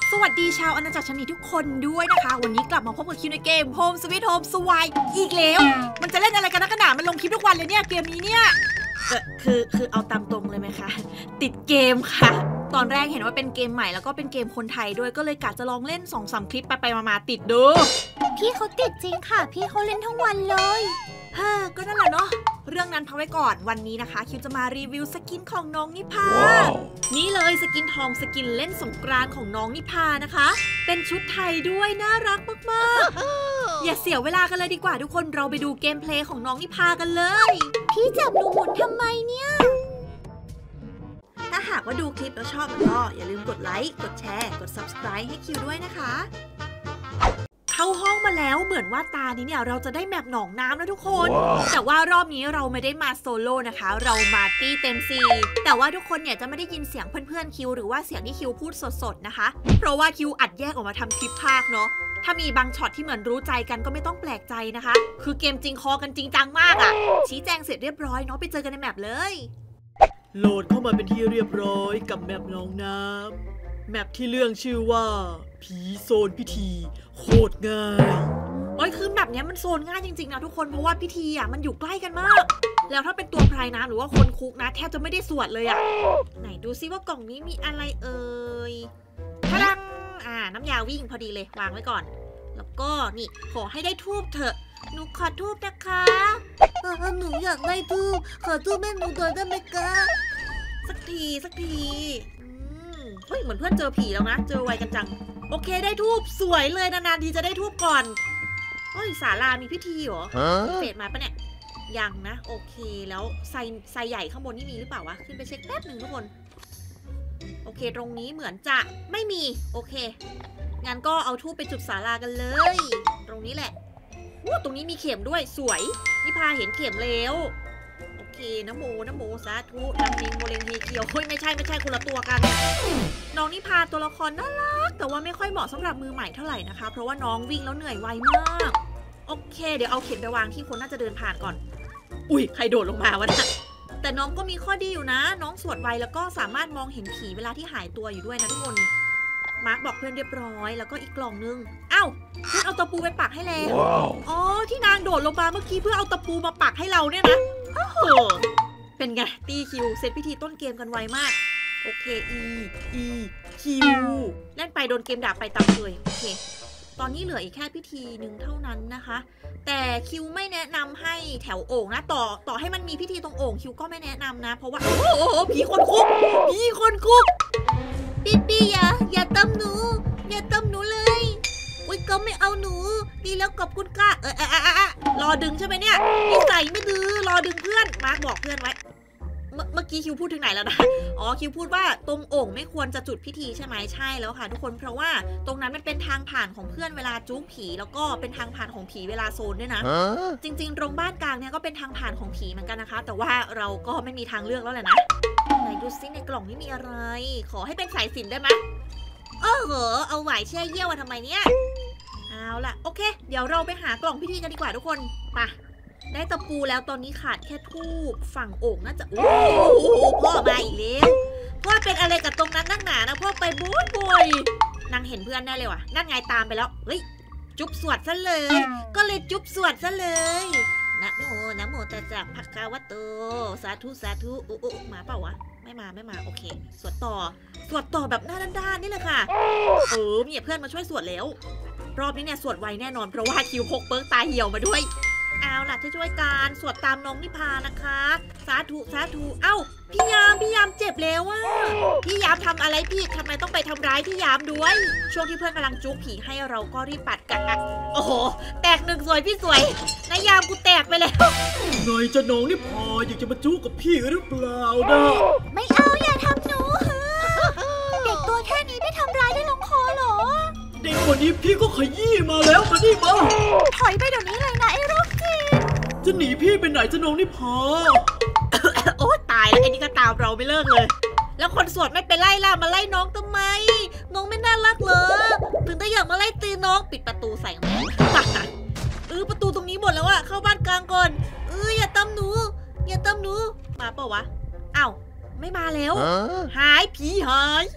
สวัสดีชาวอาณาจักรชนีทุกคนด้วยนะคะวันนี้กลับมาพบกับคิวในเกม Home Sweet Home สวายอีกแล้วมันจะเล่นอะไรกันนักหนามันลงคลิปทุกวันเลยเนี่ยเกมนี้เนี่ยคือเอาตามตรงเลยไหมคะติดเกมค่ะตอนแรกเห็นว่าเป็นเกมใหม่แล้วก็เป็นเกมคนไทยด้วยก็เลยกะจะลองเล่น 2-3 คลิปไปมาติดดูพี่เขาติดจริงค่ะพี่เขาเล่นทั้งวันเลยก็นั่นแหละเนาะเรื่องนั้นพักไว้ก่อนวันนี้นะคะคิวจะมารีวิวสกินของน้องนิพา นี่เลยสกินทองสกินเล่นสงกรานต์ของน้องนิพานะคะเป็นชุดไทยด้วยน่ารักมากๆ อย่าเสียเวลากันเลยดีกว่าทุกคนเราไปดูเกมเพลย์ของน้องนิพากันเลยพี่จับหนูหมุนทำไมเนี่ยถ้าหากว่าดูคลิปแล้วชอบก็อย่าลืมกดไลค์กดแชร์กด Subscribe ให้คิวด้วยนะคะเข้าห้องมาแล้วเหมือนว่าตานี้เนี่ยเราจะได้แมปหนองน้ำนะทุกคน แต่ว่ารอบนี้เราไม่ได้มาโซโล่นะคะเรามาตี้เต็มซีแต่ว่าทุกคนเนี่ยจะไม่ได้ยินเสียงเพื่อนๆคิวหรือว่าเสียงที่คิวพูดสดๆนะคะเพราะว่าคิวอัดแยกออกมาทำคลิปภาคเนาะถ้ามีบางช็อตที่เหมือนรู้ใจกันก็ไม่ต้องแปลกใจนะคะคือเกมจริงคอกันจริงจังมากอะชี้แจงเสร็จเรียบร้อยเนาะไปเจอกันในแมปเลยโหลดเข้ามาเป็นที่เรียบร้อยกับแมปหนองน้ำแมปที่เรื่องชื่อว่าผีโซนพิธีโคตรง่ายคือแบบนี้มันโซนง่ายจริงๆนะทุกคนเพราะว่าพิธีอ่ะมันอยู่ใกล้กันมากแล้วถ้าเป็นตัวพรายน้ำหรือว่าคนคุกนะแทบจะไม่ได้สวดเลยอ่ะไหนดูซิว่ากล่องนี้มีอะไรเอ่ยพลังน้ำยาวิ่งพอดีเลยวางไว้ก่อนแล้วก็นี่ขอให้ได้ทูบเถอะหนูขอทูบนะคะหนูอยากได้ทูบขอทูบแม่หนูด้วยได้ไหมคะสักทีเหมือนเพื่อนเจอผีแล้วนะเจอไวกันจังโอเคได้ทูบสวยเลยนานๆทีจะได้ทูบก่อนศาลามีพิธีเหรอเฟดมาปะเนี่ยยังนะโอเคแล้วไซใหญ่ข้างบนนี่มีหรือเปล่าวะขึ้นไปเช็คแป๊บหนึ่งทุกคนโอเคตรงนี้เหมือนจะไม่มีโอเคงั้นก็เอาทูบไปจุดศาลากันเลยตรงนี้แหละตรงนี้มีเข็มด้วยสวยนิพาเห็นเข็มแล้วโอเคนะโมสาธุนำลิงโมเลงเฮเกียวไม่ใช่คนละตัวกันน้องนิพาตัวละครน่ารักแต่ว่าไม่ค่อยเหมาะสำหรับมือใหม่เท่าไหร่นะคะเพราะว่าน้องวิ่งแล้วเหนื่อยไวมากโอเคเดี๋ยวเอาเข็มไปวางที่คนน่าจะเดินผ่านก่อนอุ้ยใครโดดลงมาวะเนี่ยแต่น้องก็มีข้อดีอยู่นะน้องสวดไวแล้วก็สามารถมองเห็นผีเวลาที่หายตัวอยู่ด้วยนะทุกคนมาร์คบอกเพื่อนเรียบร้อยแล้วก็อีกกล่องนึงเอ้าเพื่อนเอาตะปูไปปักให้แล้วอ๋อที่นางโดดลงมาเมื่อกี้เพื่อเอาตะปูมาปักให้เราเนี่ยนะเป็นไงตีคิวเซตพิธีต้นเกมกันไวมากโอเคคิวเล่นไปโดนเกมด่าไปตามเลยโอเคตอนนี้เหลืออีกแค่พิธีหนึ่งเท่านั้นนะคะแต่คิวไม่แนะนำให้แถวโอ่งนะต่อให้มันมีพิธีตรงโอ่งคิวก็ไม่แนะนำนะเพราะว่าโอ้ผีคนคุกพี่อย่าตำหนูเลยอุ้ยก็ไม่เอาหนูดีแล้วขอบคุณค่ะรอดึงใช่ไหมเนี่ยนี่ใส่ไม่ดื้อรอดึงเพื่อนมาร์คบอกเพื่อนไว้เมื่อกี้คิวพูดถึงไหนแล้วนะคิวพูดว่าตรงโอ่งไม่ควรจะจุดพิธีใช่ไหมใช่แล้วค่ะทุกคนเพราะว่าตรงนั้นมันเป็นทางผ่านของเพื่อนเวลาจุ๊กผีแล้วก็เป็นทางผ่านของผีเวลาโซนด้วยนะจริงๆตรงบ้านกลางเนี่ยก็เป็นทางผ่านของผีเหมือนกันนะคะแต่ว่าเราก็ไม่มีทางเลือกแล้วแหละนะไหนดูซิในกล่องนี้มีอะไรขอให้เป็นสายสิญจน์ได้ไหมเอาไหวแช่เยี่ยวทำไมเนี่ยเอาล่ะโอเคเดี๋ยวเราไปหากล่องพิธีกันดีกว่าทุกคนไปได้ตะปูแล้วตอนนี้ขาดแค่ทูบฝั่งโอ่งน่าจะโอ้โหพ่อมาอีกแล้วพ่อเป็นอะไรกับตรงนั้นนักหนานะพ่อไปบ่อยนางเห็นเพื่อนแน่เลยว่ะนั่นไงตามไปแล้วเฮ้ยจุ๊บสวดซะเลยก็เลยจุ๊บสวดซะเลยนะโมแต่จากภควโตสาธุมาเปล่าวะไม่มาโอเคสวดต่อแบบหน้าด้านๆนี่แหละค่ะมีเพื่อนมาช่วยสวดแล้วรอบนี้เนี่ยสวดไวแน่นอนเพราะว่าคิวพกเปิร์กตาเหี่ยวมาด้วยเอาล่ะช่วยการสวดตามน้องนิพานะคะสาธุเอ้าพี่ยามเจ็บแล้วว่ะพี่ยามทำอะไรผิดทำไมต้องไปทำร้ายพี่ยามด้วยช่วงที่เพื่อนกำลังจุ๊กผีให้เราก็รีบปัดกันโอ้โหแตกหนึ่งสวยพี่สวยนายยามกูแตกไปแล้วไงจะน้องนิพาอยากจะมาจุ๊กกับพี่หรือเปล่านะไม่เอาอย่าทำหนูเด็กตัวแค่นี้ไม่ทำร้ายได้ลงคอหรอเด็กคนนี้พี่ก็ขยี้มาแล้วมานี่มาถอยไปเดี๋ยวนี้เลยนะไอ้โรคจิตจะหนีพี่ไปไหนจะน้องนิพาโอ้ตายแล้วไอ้นี่ก็ตามเราไม่เลิกเลยแล้วคนสวดไม่ไปไล่ล่ะมาไล่น้องทำไมน้องไม่น่ารักเลยถึงได้อยากมาไล่ตีน้องปิดประตูใส่แม่ประตูตรงนี้หมดแล้วอะเข้าบ้านกลางก่อนอย่าตำหนูมาเปล่าวะอ้าวไม่มาแล้วหายผีหายค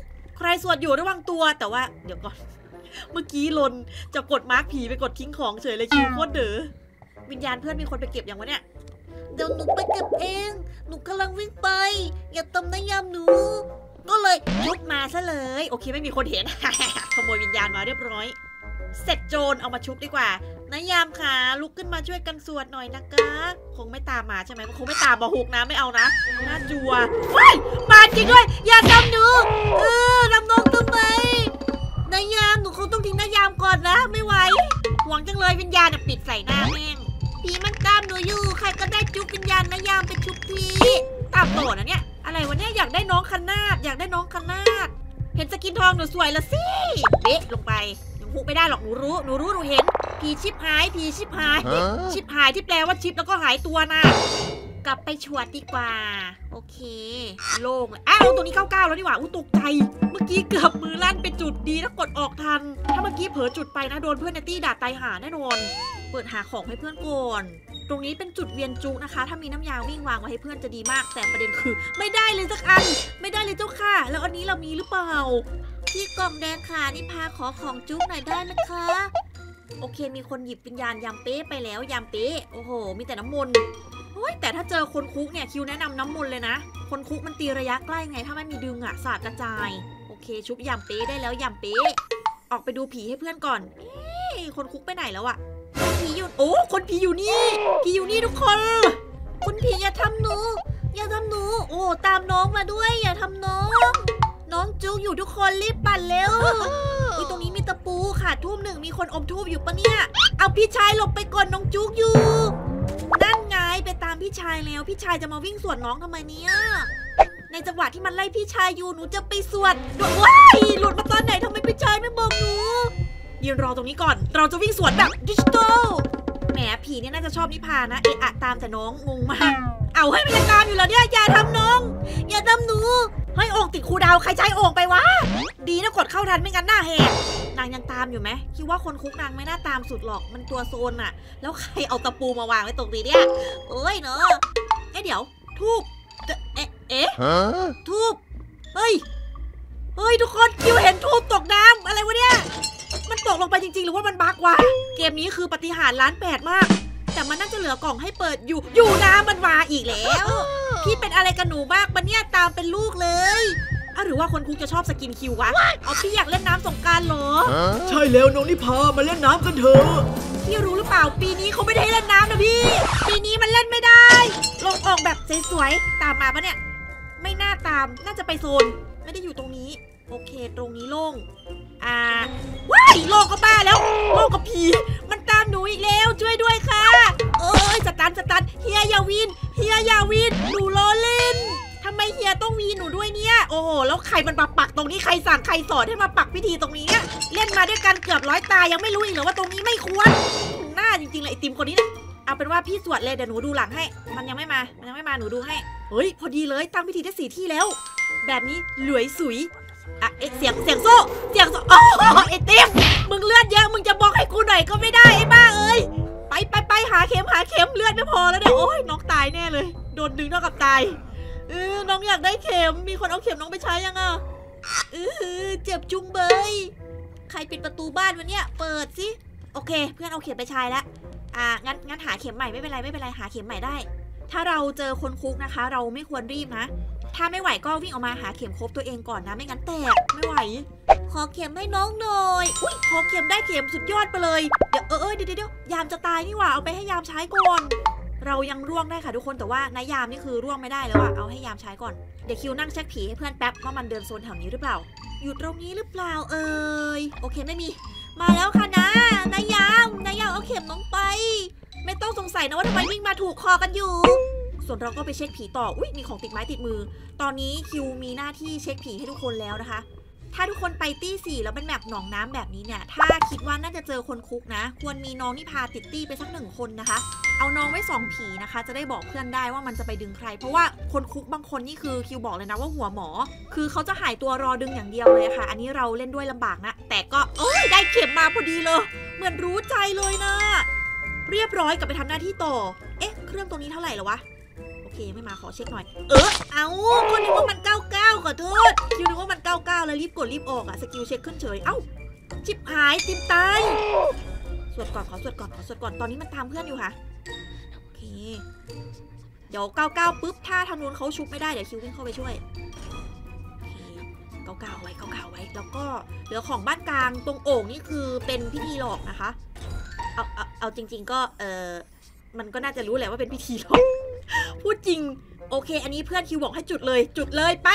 รสวดอยู่ระวังตัวแต่ว่าเดี๋ยวก่อนเมื่อกี้ลนจะกดมาร์คผีไปกดทิ้งของเฉยเลยคิวโคตรเด้อวิญญาณเพื่อนมีคนไปเก็บอย่างวะเนี่ยเดี๋ยวหนูไปเก็บเอง หนูกำลังวิ่งไป อย่าตำน้ำยำหนู ก็เลยยุบมาซะเลยโอเคไม่มีคนเห็น ขโมยวิญญาณมาเรียบร้อยเสร็จโจรเอามาชุบดีกว่านายยามค่ะลุกขึ้นมาช่วยกันสวดหน่อยนะคะคงไม่ตามมาใช่ไหมมันคงไม่ตามมาหุกนะไม่เอานะน่าจัวเฮ้ยมาจริงด้วยอย่าทำหนูทำน้องทำไมนายยามหนูคงต้องทิ้งนายยามก่อนนะ ไม่ไหวหวงจังเลยวิญญาณปิดใส่หน้าแม่งผีมันตามหนูอยู่ ใครก็ได้จุ๊บวิญญาณนายยามไปชุบทีตามโตนะเนี่ยอะไรวะเนี่ยอยากได้น้องคนาดอยากได้น้องคนาดเห็นสกินทองหนูสวยละสิเบ๊ะลงไปยังหุไม่ได้หรอกหนูรู้หนูเห็นผีชิบหายผีชิบหายชิบหายที่แปลว่าชิบแล้วก็หายตัวนะกลับไปชวดดีกว่าโอเคโล่งเลยอ้าวตัวนี้99แล้วนี่หว่าตกใจเมื่อกี้เกือบมือลั่นไปจุดดีแล้วกดออกทันถ้าเมื่อกี้เผลอจุดไปนะโดนเพื่อนในตี้ด่าตายหาแน่นอนเปิดหาของให้เพื่อนก่อนตรงนี้เป็นจุดเวียนจุนะคะ ถ้ามีน้ำยาวิ่งวางไว้ให้เพื่อนจะดีมากแต่ประเด็นคือไม่ได้เลยสักอันไม่ได้เลยเจ้าค่ะแล้วอันนี้เรามีหรือเปล่าที่กล่องแดงค่ะนี่พาขอของจุ๊บหน่อยได้ไหมคะโอเคมีคนหยิบวิญญาณยามเป๊ะไปแล้วยามเป๊ะโอ้โหมีแต่น้ำมนต์โอ้ยแต่ถ้าเจอคนคุกเนี่ยคิวแนะนำน้ำมนต์เลยนะคนคุกมันตีระยะใกล้ไงถ้าไม่มีดึงอะสาดกระจายโอเคชุบยามเป๊ะได้แล้วยามเป๊ะออกไปดูผีให้เพื่อนก่อนคนคุกไปไหนแล้วอะผีอยู่โอ้คนผีอยู่นี่ผีอยู่นี่ทุกคนคุณผีอย่าทำหนูอย่าทำหนูโอ้ตามน้องมาด้วยอย่าทำน้องจุ๊กอยู่ทุกคนรีบปั่นเร็วอุ้ยตรงนี้มีตะปูค่ะทุ่มหนึ่งมีคนอมทูบอยู่ปะเนี่ยเอาพี่ชายหลบไปก่อนน้องจุ๊กอยู่นั่นไงไปตามพี่ชายแล้วพี่ชายจะมาวิ่งสวนน้องทำไมเนี่ยในจังหวะที่มันไล่พี่ชายอยู่หนูจะไปสวนว้ายหลุดมาตอนไหนทำไมพี่ชายไม่บอกหนูยืนรอตรงนี้ก่อนเราจะวิ่งสวนแบบดิจิตอลแหมผีเนี่ยน่าจะชอบนิพานะเอะอะตามแต่น้องงงมากเอาให้มันยังตามอยู่แล้วเนี่ยอย่าทำน้องอย่าทำหนูเฮ้ยโอ่งติดคูดาวใครใช้โอ่งไปวะดีนะกดเข้าทันไม่งั้นหน้าแหกนางยังตามอยู่ไหมคิดว่าคนคุกนางไม่น่าตามสุดหรอกมันตัวโซนอะแล้วใครเอาตะปูมาวางไว้ตรงนี้เนี่ยเอ้ยเนอะเดี๋ยวทูบทูบเฮ้ยทุกคนคิวเห็นทูบตกน้ำอะไรวะเนี่ยมันตกลงไปจริงๆหรือว่ามันบั๊กวะเกมนี้คือปาฏิหาริย์ล้านแปดมากแต่มันน่าจะเหลือกล่องให้เปิดอยู่น้ำมันวาอีกแล้วพี่เป็นอะไรกับหนูมากมันเนี่ยตามเป็นลูกเลยหรือว่าคนคุกจะชอบสกินคิววะเอาพี่อยากเล่นน้ำสงกรานต์เหรอใช่แล้วน้องนิพามาเล่นน้ำกันเถอะพี่รู้หรือเปล่าปีนี้เขาไม่ได้เล่นน้ำนะพี่ปีนี้มันเล่นไม่ได้ลงออกแบบสวยๆตามมาปะเนี่ยไม่น่าตามน่าจะไปโซนไม่ได้อยู่ตรงนี้โอเคตรงนี้โล่งว้ายโล่งก็บ้าแล้วโล่งกับผีมันตามหนูอีกแล้วช่วยด้วยค่ะสตันเฮียอย่าวินหนูล้อเล่นทำไมเฮียต้องวีนหนูด้วยเนี่ยโอ้โหแล้วใครมันมาปักตรงนี้ใครสั่งใครสอนให้มาปักพิธีตรงนี้เนี่ยเล่นมาด้วยกันเกือบ100 ตายังไม่รู้อีกเหรอว่าตรงนี้ไม่ควรหน้าจริงๆเลยไอติมคนนี้เนี่ยเอาเป็นว่าพี่สวดเลยเดี๋ยวหนูดูหลังให้มันยังไม่มาหนูดูให้เฮ้ยพอดีเลยตั้งพิธีได้4 ที่แล้วแบบนี้หลวยสุยเสียงโซ่ไอติมมึงเลือดเยอะมึงจะบอกให้กูหน่อยก็ไม่ได้ไอ้บ้าเอ้ยไปหาเข็มเลือดไม่พอแล้วเนี่ยโอ้ยน้องตายแน่เลยโดนดึงเท่ากับตายน้องอยากได้เข็มมีคนเอาเข็มน้องไปใช้ยังอ่ะเจ็บจุงเบยใครปิดประตูบ้านวะเนี่ยเปิดสิโอเคเพื่อนเอาเข็มไปใช้แล้วงั้นหาเข็มใหม่ไม่เป็นไรหาเข็มใหม่ได้ถ้าเราเจอคนคุกนะคะเราไม่ควรรีบนะถ้าไม่ไหวก็วิ่งออกมาหาเข็มครบตัวเองก่อนนะไม่งั้นแตกไม่ไหวขอเข็มให้น้องหน่อยขอเข็มได้เข็มสุดยอดไปเลยเดี๋ยวยามจะตายนี่หว่าเอาไปให้ยามใช้ก่อนเรายังร่วงได้ค่ะทุกคนแต่ว่านายยามนี่คือร่วงไม่ได้แล้วอะเอาให้ยามใช้ก่อนเดี๋ยวคิวนั่งเช็คผีให้เพื่อนแป๊บว่ามันเดินโซนแถวนี้หรือเปล่าอยู่ตรงนี้หรือเปล่าโอเคไม่มีมาแล้วค่ะนะนายยามเอาเข็มน้องไปไม่ต้องสงสัยนะว่าทำไมวิ่งมาถูกคอกันอยู่ส่วนเราก็ไปเช็คผีต่อมีของติดไม้ติดมือตอนนี้คิวมีหน้าที่เช็คผีให้ทุกคนแล้วนะคะถ้าทุกคนไปตี้4แล้วเป็นแมปหนองน้ำแบบนี้เนี่ยถ้าคิดว่าน่าจะเจอคนคุกนะควรมีน้องนิพาติดตี้ไปสัก1 คนนะคะเอาน้องไว้2 ผีนะคะจะได้บอกเพื่อนได้ว่ามันจะไปดึงใครเพราะว่าคนคุกบางคนนี่คือคิวบอกเลยนะว่าหัวหมอคือเขาจะหายตัวรอดึงอย่างเดียวเลยค่ะอันนี้เราเล่นด้วยลำบากนะแต่ก็ได้เข็มมาพอดีเลยเหมือนรู้ใจเลยนะเรียบร้อยกลับไปทำหน้าที่ต่อเครื่องตรงนี้เท่าไหร่แล้ววะโอเคยังไม่มาขอเช็คหน่อยเอาคนนึกว่ามัน99ขอโทษคิวนึกว่ามัน99แล้วรีบกดรีบออกอะสกิลเช็คขึ้นเฉยเอ้าชิบหายติมตายสวดก่อนขอสวดก่อนตอนนี้มันตามเพื่อนอยู่ค่ะโอเคเดี๋ยว99ปุ๊บถ้าทางนู้นเขาชุบไม่ได้เดี๋ยวคิววิ่งเข้าไปช่วยโอเค99ไว้แล้วก็เหลือของบ้านกลางตรงโอ่งนี่คือเป็นพิธีหลอกนะคะเอาจริงๆก็มันก็น่าจะรู้แหละว่าเป็นพิธีหรอกพูดจริงโอเคอันนี้เพื่อนคิวบอกให้จุดเลยไป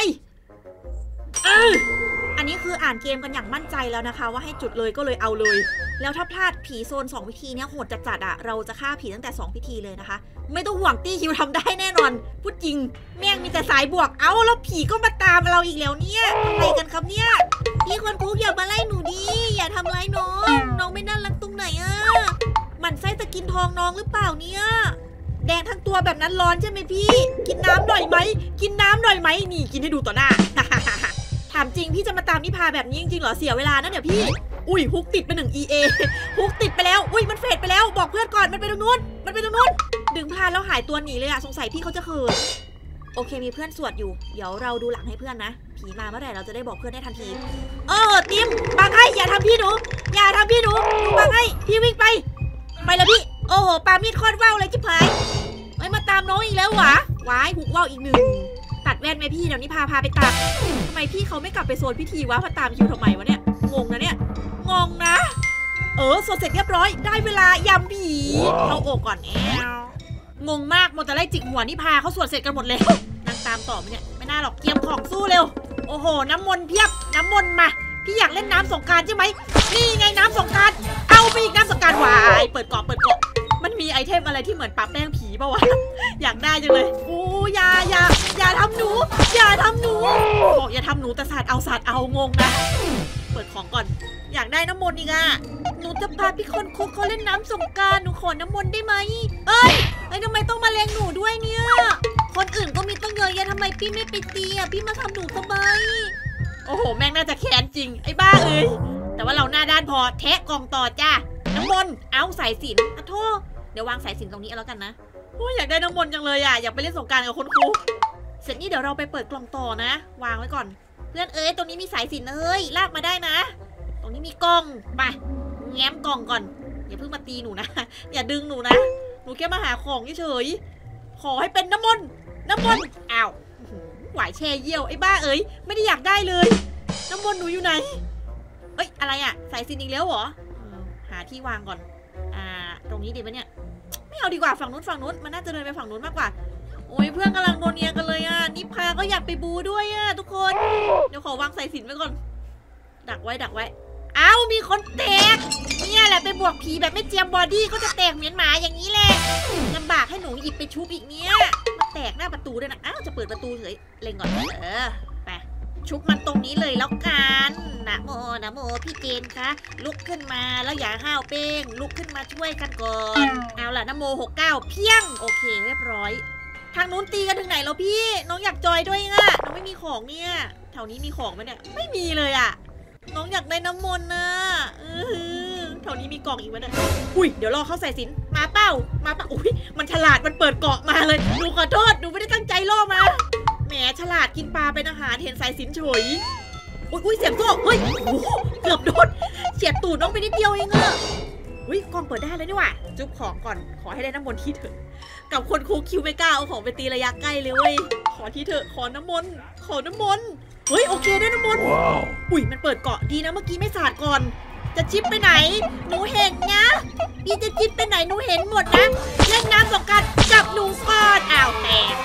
อันนี้คืออ่านเกมกันอย่างมั่นใจแล้วนะคะว่าให้จุดเลยก็เลยเอาเลยแล้วถ้าพลาดผีโซน2 วิธีเนี้ยโหดจัดๆอ่ะเราจะฆ่าผีตั้งแต่2 พิธีเลยนะคะไม่ต้องห่วงตี้คิวทำได้แน่นอนพูดจริงแม่งมีแต่สายบวกเอาแล้วผีก็มาตามเราอีกแล้วเนี่ยอะไรกันครับเนี่ยพี่คนคุกอย่ามาไล่หนูดิอย่าทำร้ายน้องไม่น่ารักตรงไหนอ่ะมันไส้ตะกินทองน้องหรือเปล่าเนี่ยแดงทั้งตัวแบบนั้นร้อนใช่ไหมพี่กินน้ำหน่อยไหมนี่กินให้ดูต่อหน้า ถามจริงพี่จะมาตามนิพาแบบนี้จริงๆเหรอเสียเวลานะเดี๋ยวพี่อุ้ยฮุกติดไป1 EA ฮุกติดไปแล้วอุ้ยมันเฟดไปแล้วบอกเพื่อนก่อนมันไปตรงนู้นดึงพลาดแล้วหายตัวหนีเลยอะสงสัยพี่เขาจะเขินโอเคมีเพื่อนสวดอยู่เดี๋ยวเราดูหลังให้เพื่อนนะผีมาเมื่อไหร่เราจะได้บอกเพื่อนได้ทันทีติมบังให้อย่าทำพี่หนูบังให้พี่วิ่งไปเลยพี่โอ้โหปามีดโคตรว่าวเลยจิ๊บหายไม่มาตามน้องอีกแล้วหวะวายหุกว่าวอีก1ตัดแว่นไหมพี่เดี๋ยวนี้พาไปตัดทำไมพี่เขาไม่กลับไปโซนพิธีวะมาตามคิวทำไมวะเนี่ยงงนะสวดเสร็จเรียบร้อยได้เวลายำผีเอาโอกก่อนงงมากหมดแต่ไล่จิกหัวนิพาเขาสวดเสร็จกันหมดเลยนั่งตามต่อไหมเนี่ยไม่น่าหรอกเตรียมของสู้เร็วโอ้โหน้ำมนต์เพียบน้ำมนต์มาพี่อยากเล่นน้ำสงกรานต์ใช่ไหมนี่ไงน้ำสงกรานต์เอาไปอีกน้ำสงกรานต์วายเปิดเกาะมันมีไอเทมอะไรที่เหมือนปะแป้งผีป่าวะอยากได้จังเลยโอ้อย่าทำหนูบอกอย่าทำหนูแต่ศาสตร์เอางงนะเปิดของก่อนอยากได้น้ำมนต์อีกอะหนูจะพาพี่คนคุกเขาเล่นน้ำสงกรานต์หนูขอน้ำมนต์ได้ไหมเอ้ยทำไมต้องมาเลี้ยงหนูด้วยเนี่ยคนอื่นก็มีตั้งเยอะแยะทำไมพี่ไม่ไปตีอะพี่มาทำหนูทำไมโอ้โหแม่งน่าจะแค้นจริงไอ้บ้าเอ้ยแต่ว่าเราหน้าด้านพอแทะกล่องต่อจ้าน้ำมนต์เอาสายสิญจน์โทษเดี๋ยววางสายสิญจน์ตรงนี้แล้วกันนะโอ้ยอยากได้น้ำมนต์จังเลยอะอยากไปเล่นสงกรานต์กับคนครูเสร็จนี่เดี๋ยวเราไปเปิดกล่องต่อนะวางไว้ก่อนเพื่อนตรงนี้มีสายสิญจน์ลากมาได้นะตรงนี้มีกล่องไปแง้มกล่องก่อนอย่าเพิ่งมาตีหนูนะอย่าดึงหนูนะหนูแค่มาหาของเฉยขอให้เป็นน้ำมนต์อ้าวหวายแช่เยี่ยวไอ้บ้าไม่ได้อยากได้เลยน้ำมนต์หนูอยู่ไหนอะไรอะสายสิญจน์อีกแล้วเหรอหาที่วางก่อนตรงนี้ดีไหมเนี่ยไม่เอาดีกว่าฝั่งนู้นมันน่าจะเดินไปฝั่งนู้นมากกว่าโอ้ยเพื่อนกำลังโดนเนียกันเลยอะนิพาก็อยากไปบูด้วยอะทุกคนเดี๋ยวขอวางสายสิญจน์ไว้ก่อนดักไว้อ้าวมีคนแตกเนี่ยแหละไปบวกผีแบบไม่เจียมบอดี้ก็จะแตกเหมือนหมาอย่างนี้แหละลำบากให้หนูหยิบไปชุบอีกเนี่ยมาแตกหน้าประตูด้วยนะอ้าวจะเปิดประตูเฉยเล็งก่อนไปชุบมันตรงนี้เลยแล้วกันนะโมพี่เจนคะลุกขึ้นมาแล้วอย่าห้าวเป้งลุกขึ้นมาช่วยกันก่อนเอาล่ะนะโม69เพียงโอเคเรียบร้อยทางนู้นตีกันถึงไหนแล้วพี่น้องอยากจอยด้วยอะน้องไม่มีของเนี่ยแถวนี้มีของไหมเนี่ยไม่มีเลยอะน้องอยากได้น้ำมนต์นะแถวนี้มีกล่องอีกไหมเนี่ยอุ้ยเดี๋ยวรอเขาใส่สินมาเป้าอุ้ยมันฉลาดมันเปิดเกาะมาเลยหนูขอโทษหนูไม่ได้ตั้งใจล่อมาแหมฉลาดกินปลาเป็นอาหารเห็นสายสินเฉยอุ้ยเสียงโซ่เฮ้ยเกือบโดนเฉียดตูดน้องไปนิดเดียวเองอะอุ้ยกล่องเปิดได้แล้วนี่หว่าจุ๊บของก่อนขอให้ได้น้ำมนต์ทีเถอะกับคนคุกคิวไม่กล้าเอาของไปตีระยะใกล้เลยเว้ยขอทีเถอะขอน้ำมนต์เฮ้ยโอเคได้น้ำมนต์อุ้ยมันเปิดเกาะดีนะเมื่อกี้ไม่สาดก่อนจะจิ๊บไปไหนหนูเห็นนะพี่จะจิ๊บไปไหนหนูเห็นหมดนะเล่นน้ำสงกรานต์จับหนูก่อนอ้าวแตก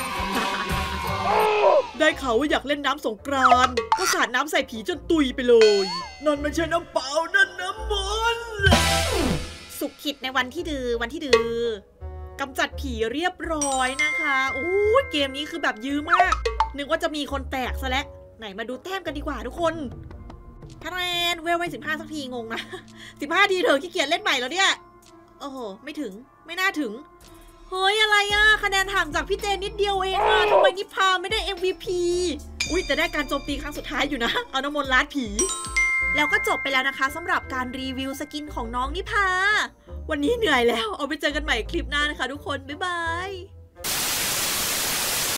ได้ข่าวว่าอยากเล่นน้ำสงกรานต์ก็สาดน้ำใส่ผีจนตุยไปเลยนั่นไม่ใช่น้ำเปล่านั่นน้ำมนต์สุขขิดในวันที่ดื้อกำจัดผีเรียบร้อยนะคะโอ้ยเกมนี้คือแบบยื้อมากนึกว่าจะมีคนแตกซะแล้วไหนมาดูแต้มกันดีกว่าทุกคนคะแนนเวลไว้15สักทีงงนะ15ทีเถอะขี้เกียจเล่นใหม่แล้วเนี่ยโอ้โหไม่น่าถึงเฮ้ยอะไรอะคะแนนห่างจากพี่เจนนิดเดียวเองอะทำไมนิพาไม่ได้ MVP อุ้ยแต่ได้การโจมตีครั้งสุดท้ายอยู่นะเอาน้ำมนต์ล้างผีแล้วก็จบไปแล้วนะคะสำหรับการรีวิวสกินของน้องนิพาวันนี้เหนื่อยแล้วเอาไปเจอกันใหม่คลิปหน้านะคะทุกคนบ๊ายบาย